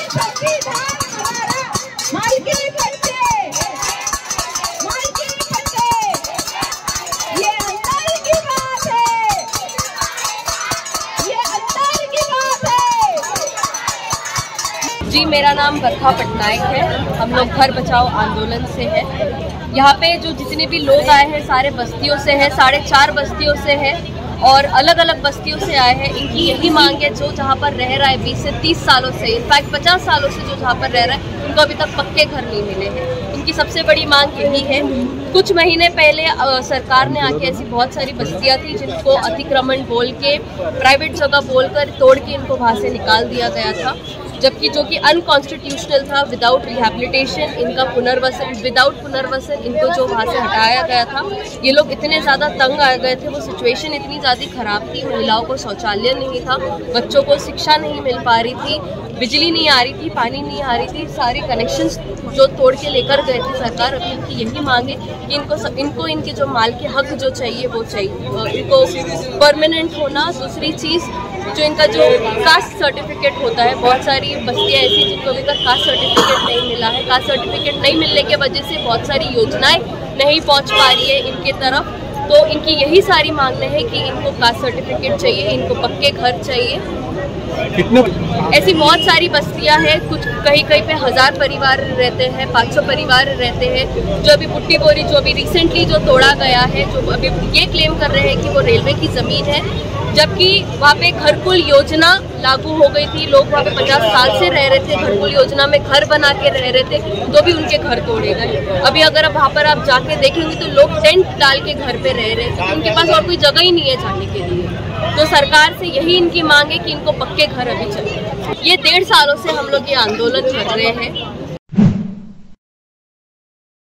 जी, मेरा नाम बरखा पटनायक है। हम लोग घर बचाओ आंदोलन से हैं। यहाँ पे जो जितने भी लोग आए हैं सारे बस्तियों से हैं, 4.5 बस्तियों से हैं और अलग अलग बस्तियों से आए हैं। इनकी यही मांग है, जो जहाँ पर रह रहा है 20 से 30 सालों से, इनफैक्ट 50 सालों से जो जहाँ पर रह रहा है, उनको अभी तक पक्के घर नहीं मिले हैं। इनकी सबसे बड़ी मांग यही है। कुछ महीने पहले सरकार ने आके ऐसी बहुत सारी बस्तियाँ थी जिनको अतिक्रमण बोल के, प्राइवेट जगह बोलकर तोड़ के इनको वहाँ से निकाल दिया गया था, जबकि जो कि अनकॉन्स्टिट्यूशनल था। विदाउट रिहैबिलिटेशन इनका पुनर्वसन, विदाउट पुनर्वसन इनको जो वहाँ से हटाया गया था। ये लोग इतने ज़्यादा तंग आ गए थे, वो सिचुएशन इतनी ज़्यादा ख़राब थी। महिलाओं को शौचालय नहीं था, बच्चों को शिक्षा नहीं मिल पा रही थी, बिजली नहीं आ रही थी, पानी नहीं आ रही थी, सारे कनेक्शंस जो तोड़ के लेकर गए थे सरकार। अभी इनकी यही मांग है कि इनको इनके जो माल के हक जो चाहिए वो चाहिए, इनको परमानेंट होना। दूसरी चीज़, जो इनका जो कास्ट सर्टिफिकेट होता है, बहुत सारी बस्तियाँ ऐसी जिनको अभी तक कास्ट सर्टिफिकेट नहीं मिला है। कास्ट सर्टिफिकेट नहीं मिलने की वजह से बहुत सारी योजनाएं नहीं पहुंच पा रही है इनके तरफ। तो इनकी यही सारी मांग है कि इनको कास्ट सर्टिफिकेट चाहिए, इनको पक्के घर चाहिए। कितने ऐसी बहुत सारी बस्तियां हैं, कुछ कहीं कहीं पे 1000 परिवार रहते हैं, 500 परिवार रहते हैं। जो अभी पुट्टी बोरी, जो अभी रिसेंटली जो तोड़ा गया है, जो अभी ये क्लेम कर रहे हैं कि वो रेलवे की ज़मीन है, जबकि वहाँ पे घरकुल योजना लागू हो गई थी। लोग वहाँ पे 50 साल से रह रहे थे, घरकुल योजना में घर बना के रह रहे थे, तो भी उनके घर तोड़े गए। अभी अगर अब वहाँ पर आप जाके देखेंगे तो लोग टेंट डाल के घर पे रह रहे हैं, उनके पास और कोई जगह ही नहीं है जाने के लिए। तो सरकार से यही इनकी मांग है कि इनको पक्के घर अभी चाहिए। ये 1.5 सालों से हम लोग ये आंदोलन कर रहे हैं।